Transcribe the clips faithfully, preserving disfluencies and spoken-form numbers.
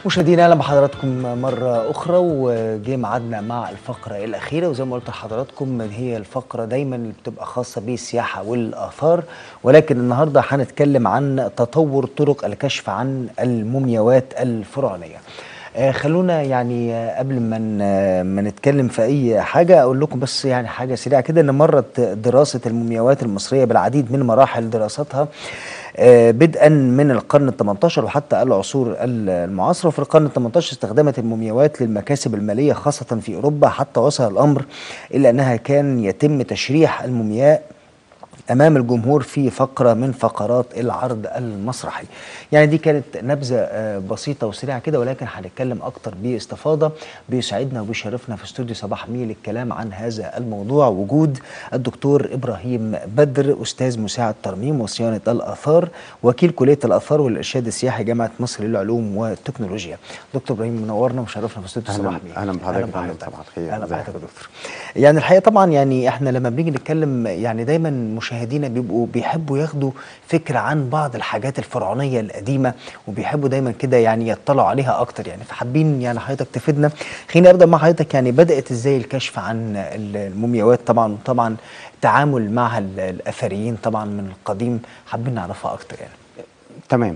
مشاهدينا اهلا بحضراتكم مره اخرى، وجه ميعادنا مع الفقره الاخيره، وزي ما قلت لحضراتكم هي الفقره دايما اللي بتبقى خاصه بالسياحه والاثار، ولكن النهارده هنتكلم عن تطور طرق الكشف عن المومياوات الفرعونيه. آه خلونا يعني آه قبل ما ما نتكلم في اي حاجه اقول لكم بس يعني حاجه سريعه كده، ان مرت دراسه المومياوات المصريه بالعديد من مراحل دراستها، آه بدءا من القرن الثمنتاشر وحتى العصور المعاصره. وفي القرن الثمنتاشر استخدمت المومياوات للمكاسب الماليه خاصه في اوروبا، حتى وصل الامر الى انها كان يتم تشريح المومياء امام الجمهور في فقره من فقرات العرض المسرحي. يعني دي كانت نبذه بسيطه وسريعه كده، ولكن هنتكلم اكتر باستفاضه. بيسعدنا وبيشرفنا في استوديو صباح ميل الكلام عن هذا الموضوع وجود الدكتور ابراهيم بدر، استاذ مساعد ترميم وصيانه الاثار، وكيل كليه الاثار والارشاد السياحي جامعه مصر للعلوم والتكنولوجيا. دكتور ابراهيم منورنا ومشرفنا في استوديو صباح ميل. اهلا بحضرتك يا فندم. صباح الخير. اهلا بحضرتك يا دكتور. يعني الحقيقه طبعا يعني احنا لما بنيجي نتكلم يعني دايما مشاهدينا بيبقوا بيحبوا ياخدوا فكره عن بعض الحاجات الفرعونيه القديمه، وبيحبوا دايما كده يعني يطلعوا عليها اكتر، يعني فحابين يعني حضرتك تفيدنا. خليني ابدا مع حضرتك، يعني بدات ازاي الكشف عن المومياوات طبعا، وطبعا التعامل مع الاثريين طبعا من القديم، حابين نعرفها اكتر يعني. تمام.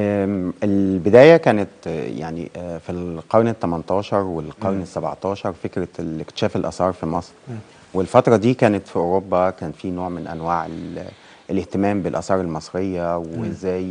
البدايه كانت يعني في القرن الثمنتاشر والقرن السبعتاشر، فكره اكتشاف الاثار في مصر. م. والفتره دي كانت في اوروبا كان في نوع من انواع الاهتمام بالاثار المصريه، وازاي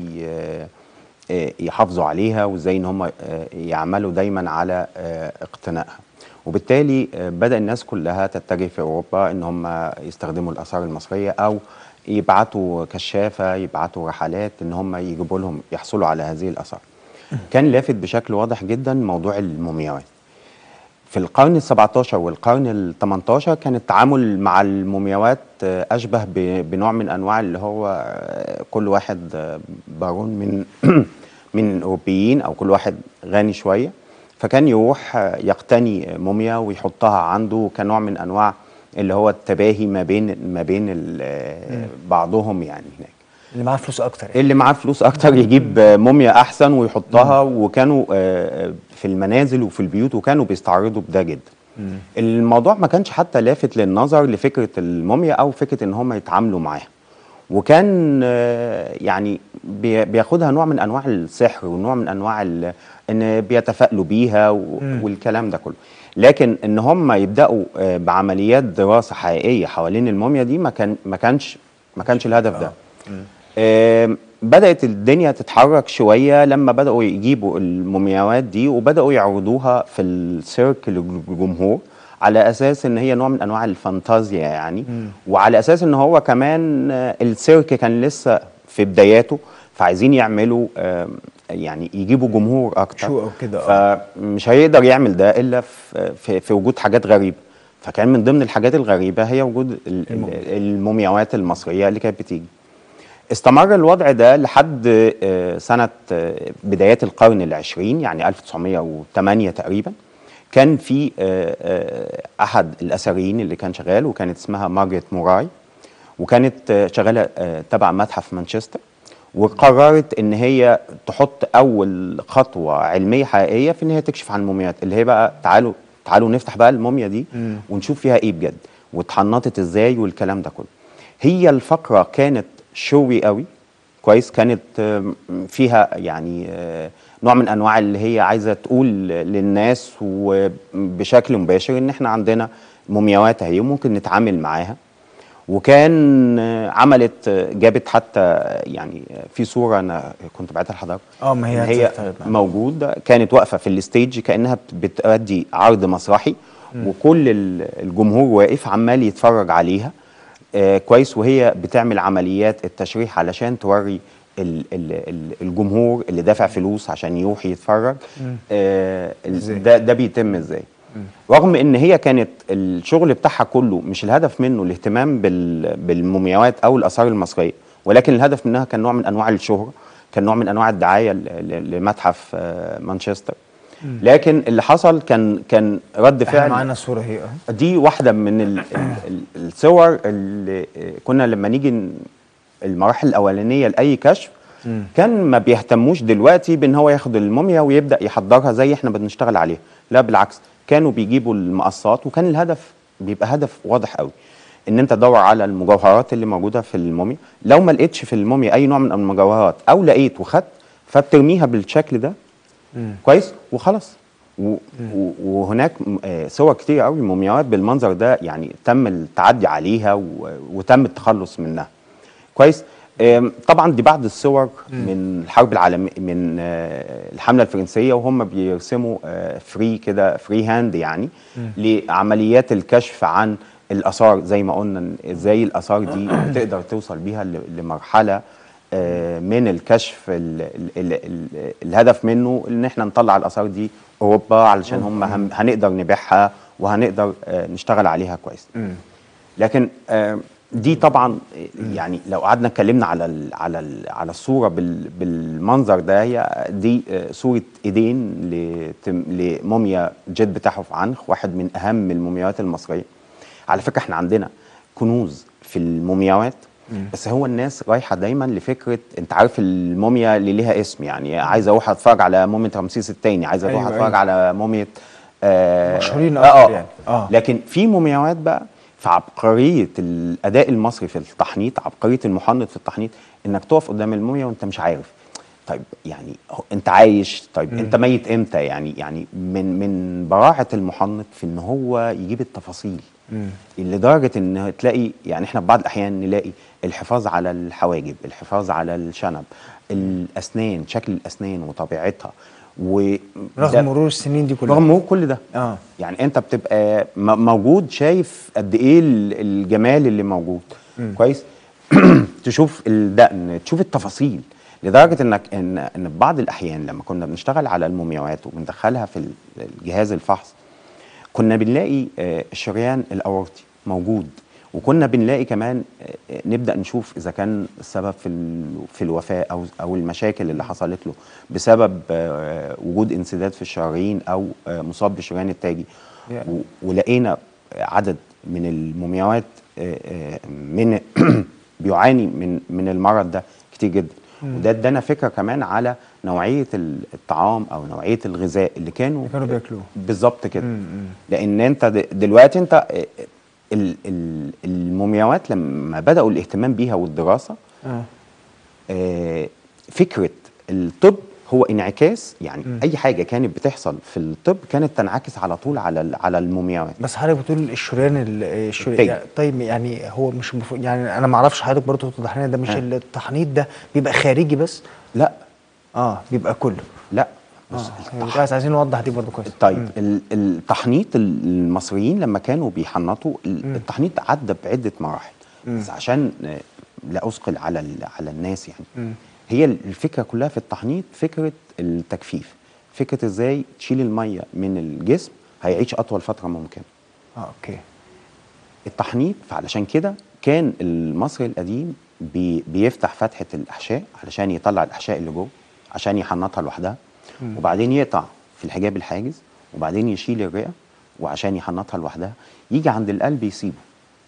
يحافظوا عليها، وازاي ان هم يعملوا دايما على اقتنائها. وبالتالي بدا الناس كلها تتجه في اوروبا ان هم يستخدموا الاثار المصريه، او يبعتوا كشافه، يبعتوا رحلات ان هم يجيبوا لهم يحصلوا على هذه الاثار. كان لافت بشكل واضح جدا موضوع المومياوات. في القرن السبعتاشر والقرن الثمنتاشر كان التعامل مع المومياوات اشبه بنوع من انواع اللي هو كل واحد بارون من من الاوروبيين، او كل واحد غني شويه، فكان يروح يقتني موميا ويحطها عنده كنوع من انواع اللي هو التباهي ما بين ما بين بعضهم يعني هناك. اللي معاه فلوس اكتر يعني. اللي معاه فلوس اكتر يجيب موميا احسن ويحطها. مم. وكانوا في المنازل وفي البيوت، وكانوا بيستعرضوا بده جدا. مم. الموضوع ما كانش حتى لافت للنظر لفكره الموميا او فكره ان هم يتعاملوا معاها، وكان يعني بياخدها نوع من انواع السحر ونوع من انواع ان بيتفائلوا بيها والكلام ده كله. لكن ان هم يبداوا بعمليات دراسه حقيقيه حوالين الموميا دي ما كان ما كانش ما كانش الهدف ده. آه بدات الدنيا تتحرك شويه لما بداوا يجيبوا المومياوات دي وبداوا يعرضوها في السيرك للجمهور، على اساس ان هي نوع من انواع الفانتازيا يعني. مم. وعلى اساس ان هو كمان السيرك كان لسه في بداياته، فعايزين يعملوا آه يعني يجيبوا جمهور اكتر. شو او كده. فمش هيقدر يعمل ده الا في, في, في وجود حاجات غريبه. فكان من ضمن الحاجات الغريبه هي وجود المومياوات المصريه اللي كانت بتيجي. استمر الوضع ده لحد سنه بدايات القرن العشرين، يعني ألف وتسعمية وتمانية تقريبا. كان في احد الاثريين اللي كان شغال، وكانت اسمها مارجريت موراي، وكانت شغاله تبع متحف مانشستر، وقررت ان هي تحط اول خطوه علميه حقيقيه في ان هي تكشف عن المومياوات، اللي هي بقى تعالوا تعالوا نفتح بقى الموميا دي مم. ونشوف فيها ايه بجد، واتحنطت ازاي والكلام ده كله. هي الفقره كانت شوي قوي كويس، كانت فيها يعني نوع من انواع اللي هي عايزه تقول للناس وبشكل مباشر ان احنا عندنا مومياوات اهي وممكن نتعامل معاها. وكان عملت جابت حتى يعني في صوره انا كنت بعتها لحضرتك، اه ما هي, هي موجوده، كانت واقفه في الستيج كانها بتأدي عرض مسرحي. م. وكل الجمهور واقف عمال يتفرج عليها آه كويس، وهي بتعمل عمليات التشريح علشان توري ال ال الجمهور اللي دافع فلوس عشان يروح يتفرج آه ده ده بيتم ازاي. رغم ان هي كانت الشغل بتاعها كله مش الهدف منه الاهتمام بالمومياوات او الاثار المصريه، ولكن الهدف منها كان نوع من انواع الشهره، كان نوع من انواع الدعايه لمتحف مانشستر. لكن اللي حصل كان كان رد فعل. معانا صوره هي دي واحده من ال ال الصور اللي كنا لما نيجي المراحل الاولانيه لاي كشف كان ما بيهتموش دلوقتي بان هو ياخد الموميا ويبدا يحضرها زي احنا بنشتغل عليها، لا بالعكس، كانوا بيجيبوا المقصات وكان الهدف بيبقى هدف واضح قوي، ان انت تدور على المجوهرات اللي موجوده في الموميا. لو ما لقيتش في الموميا اي نوع من المجوهرات او لقيت وخدت، فبترميها بالشكل ده. مم. كويس وخلاص. و و وهناك آه صور كتير قوي مومياوات بالمنظر ده، يعني تم التعدي عليها وتم التخلص منها. كويس. طبعا دي بعض الصور مم. من الحرب العالميه، من آه الحمله الفرنسيه، وهم بيرسموا آه فري كده، فري هاند يعني، مم. لعمليات الكشف عن الاثار. زي ما قلنا ازاي الاثار دي تقدر توصل بيها لمرحله آه من الكشف، ال ال ال ال الهدف منه ان احنا نطلع الاثار دي اوروبا، علشان هم هنقدر نبيعها وهنقدر آه نشتغل عليها كويس. مم. لكن آه دي طبعا يعني لو قعدنا اتكلمنا على ال على ال على الصوره بالمنظر ده، هي دي صوره ايدين لموميا جد بتاحف عنخ، واحد من اهم المومياوات المصريه. على فكره احنا عندنا كنوز في المومياوات، بس هو الناس رايحه دايما لفكره، انت عارف الموميا اللي ليها اسم، يعني عايز اروح اتفرج على موميا رمسيس الثاني، عايز اروح أيوة اتفرج أيوة. على موميا آه مشهورين اكتر آه يعني. اه لكن في مومياوات بقى في عبقريه الاداء المصري في التحنيط، عبقريه المحنط في التحنيط، انك تقف قدام الموميا وانت مش عارف طيب يعني انت عايش، طيب مم. انت ميت امتى، يعني يعني من من براعه المحنط في ان هو يجيب التفاصيل، مم. لدرجه ان تلاقي يعني احنا في بعض الاحيان نلاقي الحفاظ على الحواجب، الحفاظ على الشنب، الاسنان، شكل الاسنان وطبيعتها، و رغم مرور السنين دي كلها، رغم مرور كل ده اه يعني انت بتبقى موجود شايف قد ايه الجمال اللي موجود. مم. كويس. تشوف الدقن، تشوف التفاصيل، لدرجه انك ان ان في بعض الاحيان لما كنا بنشتغل على المومياوات وبندخلها في الجهاز الفحص، كنا بنلاقي الشريان الاورطي موجود، وكنا بنلاقي كمان نبدا نشوف اذا كان السبب في في الوفاه او او المشاكل اللي حصلت له بسبب وجود انسداد في الشرايين او مصاب بالشريان التاجي. yeah. ولقينا عدد من المومياوات من بيعاني من من المرض ده كتير جدا. وده ادانا فكره كمان على نوعيه الطعام او نوعيه الغذاء اللي كانوا اللي كانوا بياكلوه بالظبط كده. لان انت دلوقتي انت المومياوات لما بداوا الاهتمام بيها والدراسه، آه. آه فكره الطب هو انعكاس، يعني م. اي حاجه كانت بتحصل في الطب كانت تنعكس على طول على على المومياوات. بس حضرتك بتقول الشريان الشريان يعني طيب يعني هو مش مفروض، يعني انا ما اعرفش، حضرتك برضه توضح لنا ده مش آه. التحنيط ده بيبقى خارجي بس؟ لا اه بيبقى كله. لا بص آه. بس عايزين نوضح دي برضه كويس. طيب م. التحنيط المصريين لما كانوا بيحنطوا التحنيط عدى بعده مراحل، م. بس عشان لا اثقل على على الناس يعني. م. هي الفكره كلها في التحنيط فكره التجفيف، فكره ازاي تشيل الميه من الجسم هيعيش اطول فتره ممكنه. اه اوكي. التحنيط، فعلشان كده كان المصري القديم بي بيفتح فتحه الاحشاء علشان يطلع الاحشاء اللي جوه عشان يحنطها لوحدها، م. وبعدين يقطع في الحجاب الحاجز، وبعدين يشيل الرئه وعشان يحنطها لوحدها، يجي عند القلب يسيبه.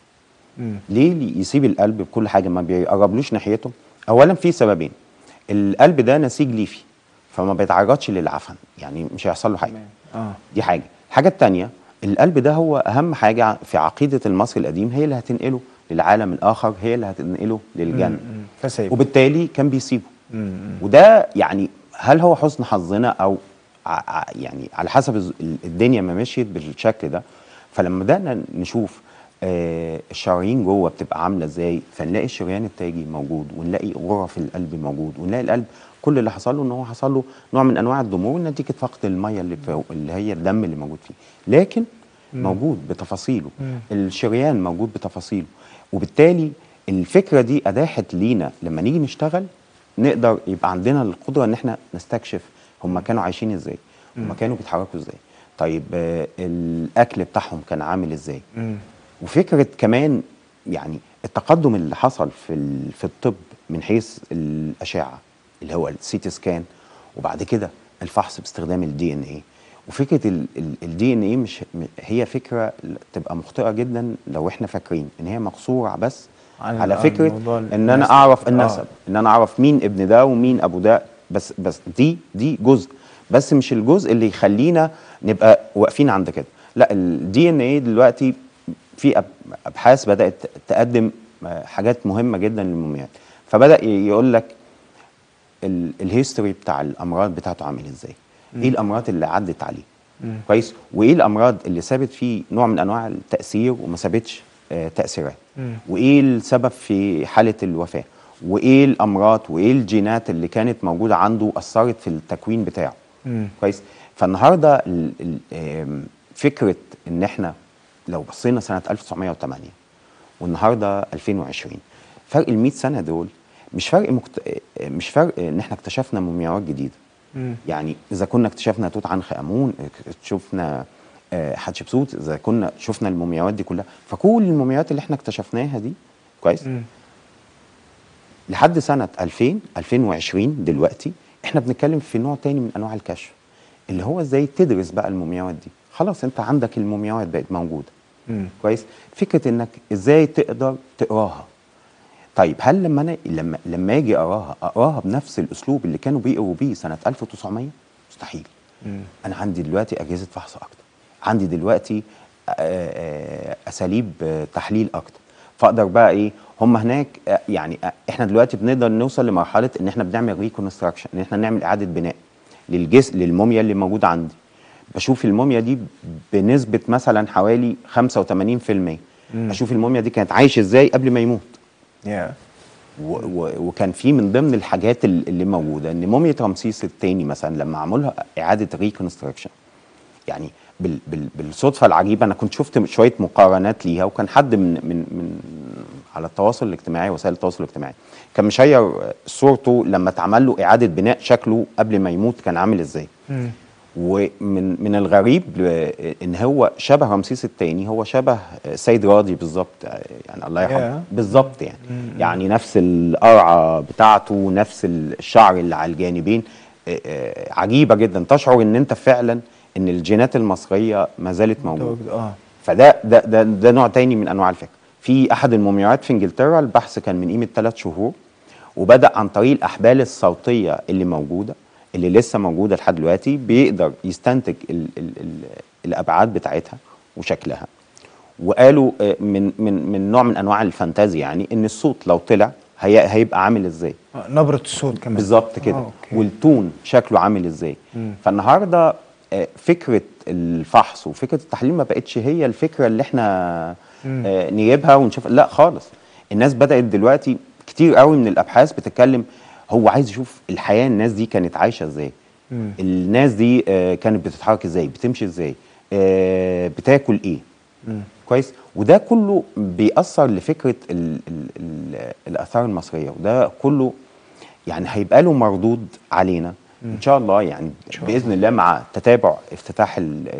م. ليه يسيب القلب بكل حاجه ما بيقربلوش ناحيته؟ اولا في سببين، القلب ده نسيج ليفي فما بيتعرضش للعفن، يعني مش هيحصل له حاجه. آه. دي حاجه. الحاجه الثانيه، القلب ده هو اهم حاجه في عقيده المصري القديم، هي اللي هتنقله للعالم الاخر، هي اللي هتنقله للجنه. فسيب. وبالتالي كان بيسيبه. مم. وده يعني هل هو حسن حظنا او ع يعني على حسب الدنيا ما مشيت بالشكل ده. فلما بدانا نشوف آه الشرايين جوه بتبقى عامله ازاي، فنلاقي الشريان التاجي موجود، ونلاقي غرف القلب موجود، ونلاقي القلب كل اللي حصل له ان هو حصل له نوع من انواع الضمور نتيجه فقد الميه اللي في اللي هي الدم اللي موجود فيه، لكن مم. موجود بتفاصيله. مم. الشريان موجود بتفاصيله، وبالتالي الفكره دي اتاحت لينا لما نيجي نشتغل نقدر يبقى عندنا القدره ان احنا نستكشف هم كانوا عايشين ازاي، هم كانوا بيتحركوا ازاي، طيب آه الاكل بتاعهم كان عامل ازاي. مم. وفكره كمان يعني التقدم اللي حصل في في الطب من حيث الاشعه اللي هو السي تي سكان، وبعد كده الفحص باستخدام الدي ان ايه. وفكره الدي ان ايه مش هي فكره تبقى مخطئه جدا لو احنا فاكرين ان هي مقصوره بس على فكره ان انا اعرف النسب، آه. ان انا اعرف مين ابن ده ومين ابو ده، بس بس دي دي جزء، بس مش الجزء اللي يخلينا نبقى واقفين عند كده. لا، الدي ان ايه دلوقتي في ابحاث بدات تقدم حاجات مهمه جدا للمومياوات، فبدا يقول لك الهيستوري بتاع الامراض بتاعته عامل ازاي، مم. ايه الامراض اللي عدت عليه، مم. كويس، وايه الامراض اللي سابت فيه نوع من انواع التاثير وما سابتش آه تاثيرات، مم. وايه السبب في حاله الوفاه، وايه الامراض وايه الجينات اللي كانت موجوده عنده اثرت في التكوين بتاعه، مم. كويس. فالنهارده ال ال فكره ان احنا لو بصينا سنه ألف وتسعمائة وثمانية والنهارده ألفين وعشرين، فرق ال مئة سنه دول مش فرق مكت... مش فرق ان احنا اكتشفنا مومياوات جديده. مم. يعني اذا كنا اكتشفنا توت عنخ امون، شفنا حتشبسوت، اذا كنا شفنا المومياوات دي كلها، فكل المومياوات اللي احنا اكتشفناها دي كويس، مم. لحد سنه ألفين ألفين وعشرين دلوقتي احنا بنتكلم في نوع تاني من انواع الكشف، اللي هو ازاي تدرس بقى المومياوات دي. خلاص انت عندك المومياوات بقت موجوده، مم. كويس، فكره انك ازاي تقدر تقراها. طيب هل لما انا لما لما اجي اقراها اقراها بنفس الاسلوب اللي كانوا بيقروا بيه سنه ألف وتسعمائة؟ مستحيل. مم. انا عندي دلوقتي اجهزه فحص اكتر، عندي دلوقتي اساليب تحليل اكتر، فاقدر بقى ايه هم هناك. يعني احنا دلوقتي بنقدر نوصل لمرحله ان احنا بنعمل ريكونستراكشن، ان احنا نعمل اعاده بناء للجسم للموميا اللي موجوده عندي. بشوف الموميا دي بنسبه مثلا حوالي خمسة وثمانين بالمئة، مم. اشوف الموميا دي كانت عايشه ازاي قبل ما يموت. yeah. وكان في من ضمن الحاجات اللي موجوده ان موميا رمسيس الثاني مثلا لما عملوا اعاده ريكونستراكشن، يعني بال بال بالصدفه العجيبه انا كنت شفت شويه مقارنات ليها، وكان حد من من من على التواصل الاجتماعي، وسائل التواصل الاجتماعي، كان مشير صورته لما اتعمل له اعاده بناء شكله قبل ما يموت كان عامل ازاي. مم. ومن من الغريب ان هو شبه رمسيس الثاني، هو شبه سيد راضي بالظبط، يعني الله يرحمه yeah. بالظبط يعني mm-hmm. يعني نفس القرعه بتاعته، نفس الشعر اللي على الجانبين، عجيبه جدا، تشعر ان انت فعلا ان الجينات المصريه ما زالت موجوده. اه فده ده ده ده نوع تاني من انواع الفكر. في احد المومياوات في انجلترا، البحث كان من قيمه ثلاث شهور، وبدا عن طريق الاحبال الصوتيه اللي موجوده اللي لسه موجوده لحد دلوقتي، بيقدر يستنتج ال ال ال الابعاد بتاعتها وشكلها. وقالوا من من من نوع من انواع الفانتازيا، يعني ان الصوت لو طلع هي هيبقى عامل ازاي، نبره الصوت كمان بالظبط كده، آه، والتون شكله عامل ازاي. مم. فالنهارده فكره الفحص وفكره التحليل ما بقتش هي الفكره اللي احنا مم. نجيبها ونشوف، لا خالص. الناس بدات دلوقتي كتير قوي من الابحاث بتتكلم، هو عايز يشوف الحياه، الناس دي كانت عايشه ازاي، مم. الناس دي آه كانت بتتحرك ازاي، بتمشي ازاي، آه بتاكل ايه، مم. كويس. وده كله بيأثر لفكره ال ال ال الاثار المصريه، وده كله يعني هيبقى له مردود علينا مم. ان شاء الله، يعني شاء باذن الله. الله مع تتابع افتتاح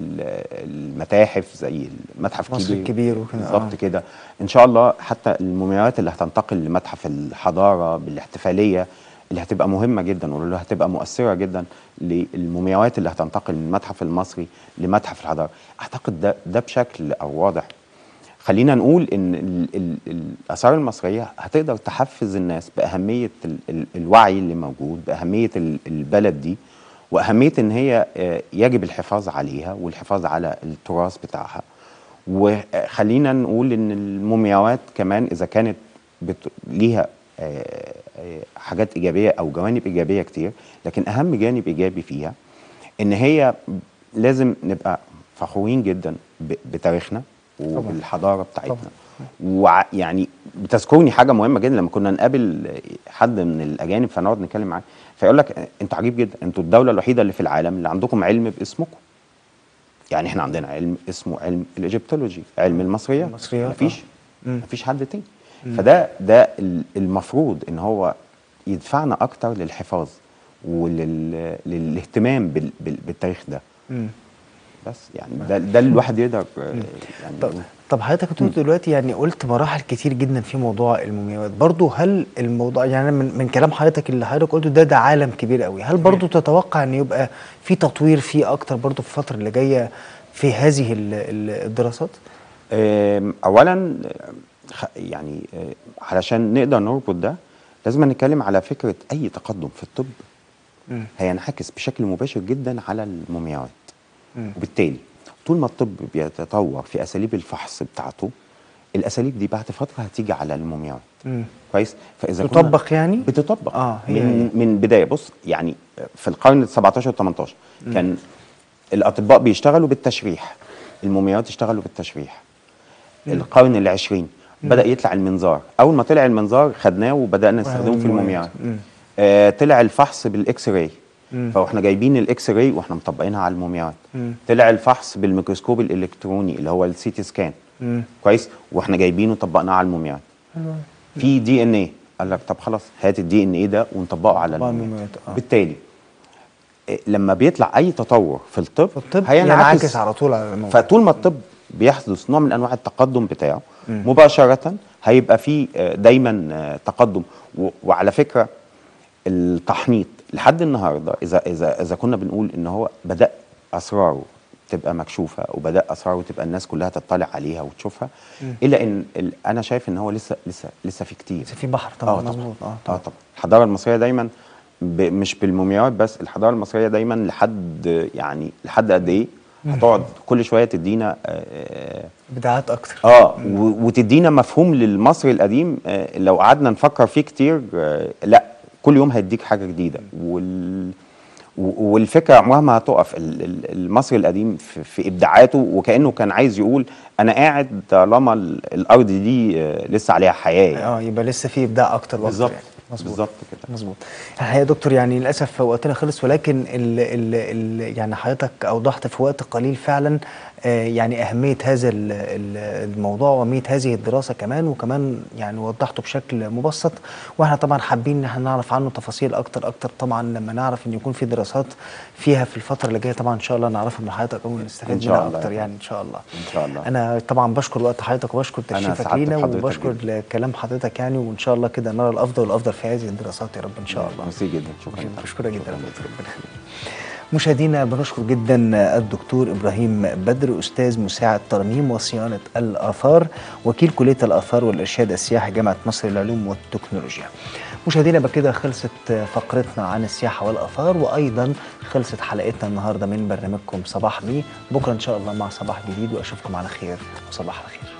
المتاحف زي المتحف مصر الكبير بالظبط آه. كده ان شاء الله، حتى المومياوات اللي هتنتقل لمتحف الحضاره بالاحتفاليه اللي هتبقى مهمه جدا واللي هتبقى مؤثره جدا، للمومياوات اللي هتنتقل من المتحف المصري لمتحف الحضاره، اعتقد ده ده بشكل او واضح. خلينا نقول ان ال ال الاثار المصريه هتقدر تحفز الناس باهميه ال ال الوعي اللي موجود، باهميه البلد دي، واهميه ان هي يجب الحفاظ عليها والحفاظ على التراث بتاعها. وخلينا نقول ان المومياوات كمان اذا كانت ليها حاجات ايجابيه او جوانب ايجابيه كتير، لكن اهم جانب ايجابي فيها ان هي لازم نبقى فخورين جدا بتاريخنا وبالحضاره بتاعتنا. ويعني بتذكرني حاجه مهمه جدا، لما كنا نقابل حد من الاجانب فنقعد نتكلم معاه، فيقول لك انتوا عجيب جدا، انتوا الدوله الوحيده اللي في العالم اللي عندكم علم باسمكم. يعني احنا عندنا علم اسمه علم الايجيبتولوجي، علم المصريات، المصريات مفيش مفيش حد تاني. فده ده المفروض ان هو يدفعنا اكتر للحفاظ وللاهتمام بالتاريخ ده. مم. بس يعني ده ده اللي الواحد يقدر يعني. طب, طب حضرتك كنت دلوقتي يعني قلت مراحل كتير جدا في موضوع المومياوات، برضو هل الموضوع يعني من, من كلام حضرتك اللي حضرتك قلته ده ده عالم كبير قوي، هل برضو تتوقع ان يبقى في تطوير فيه اكتر برضو في الفتره اللي جايه في هذه الدراسات؟ اولا يعني آه، علشان نقدر نربط ده لازم نتكلم على فكره اي تقدم في الطب مم. هينعكس بشكل مباشر جدا على المومياوات. مم. وبالتالي طول ما الطب بيتطور في اساليب الفحص بتاعته، الاساليب دي بعد فتره هتيجي على المومياوات. مم. كويس. فاذا كنا تطبق يعني؟ بتطبق اه هي من هي. من بدايه. بص يعني في القرن ال سبعتاشر تمنتاشر كان الاطباء بيشتغلوا بالتشريح، المومياوات يشتغلوا بالتشريح. القرن العشرين بدأ يطلع المنظار، أول ما طلع المنظار خدناه وبدأنا نستخدمه في المومياوات. آه طلع الفحص بالإكس راي، فاحنا جايبين الإكس راي واحنا مطبقينها على المومياوات. طلع الفحص بالميكروسكوب الإلكتروني اللي هو السي تي سكان، كويس، واحنا جايبينه وطبقناه على المومياوات. في دي ان ايه، قال لك طب خلاص هات الدي ان ايه ده ونطبقه على المومياوات. آه. بالتالي لما بيطلع اي تطور في الطب, في الطب هينعكس على طول على الموضوع. فطول ما الطب بيحدث نوع من انواع التقدم بتاعه مم. مباشره هيبقى فيه دايما تقدم. وعلى فكره التحنيط لحد النهارده اذا اذا اذا كنا بنقول ان هو بدا اسراره تبقى مكشوفه وبدا اسراره تبقى الناس كلها تطلع عليها وتشوفها، مم. الا ان انا شايف ان هو لسه لسه لسه في كتير، لسه في بحر طبعا. مظبوط. اه طبعا. اه طبعا الحضاره المصريه دايما مش بالمومياوات بس، الحضاره المصريه دايما لحد يعني لحد قد ايه هتقعد كل شويه تدينا ابداعات اكتر. اه وتدينا مفهوم للمصري القديم. آه لو قعدنا نفكر فيه كتير آه لا كل يوم هيديك حاجه جديده. وال والفكره عمرها ما هتقف. المصري القديم في, في ابداعاته وكانه كان عايز يقول انا قاعد طالما الارض دي آه لسه عليها حياه يعني. اه يبقى لسه في ابداع اكتر بالظبط يعني. بالظبط كده. مظبوط. الحقيقه يا دكتور يعني للاسف وقتنا خلص، ولكن ال ال ال يعني حضرتك اوضحت في وقت قليل فعلا آه يعني اهميه هذا الموضوع واهميه هذه الدراسه كمان، وكمان يعني وضحته بشكل مبسط. واحنا طبعا حابين ان احنا نعرف عنه تفاصيل اكتر اكتر طبعا لما نعرف ان يكون في دراسات فيها في الفتره اللي جايه طبعا ان شاء الله نعرفها من حضرتك ونستفيد منها اكتر يعني ان شاء الله. ان شاء الله. انا طبعا بشكر وقت حضرتك وبشكر تشريفك لينا وبشكر كلام حضرتك يعني، وان شاء الله كده نرى الافضل والافضل في هذه الدراسات يا رب ان شاء الله. ميرسي جدا. شكرا. بشكرك جدا. ربنا يخليك. مشاهدينا بنشكر جدا الدكتور ابراهيم بدر، استاذ مساعد ترميم وصيانه الاثار، وكيل كليه الاثار والارشاد السياحي جامعه مصر للعلوم والتكنولوجيا. مشاهدينا بكده خلصت فقرتنا عن السياحه والاثار، وايضا خلصت حلقتنا النهارده من برنامجكم صباح بيه. بكره ان شاء الله مع صباح جديد، واشوفكم على خير وصباح الخير.